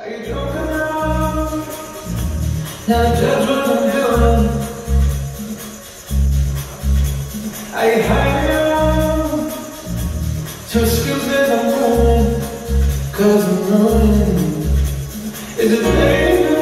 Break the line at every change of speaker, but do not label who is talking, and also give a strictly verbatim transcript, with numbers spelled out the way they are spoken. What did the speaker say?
Are you drunk enough? Now judge what I'm doing. Are you high enough to excuse that I'm going? Cause I'm running. Is it late?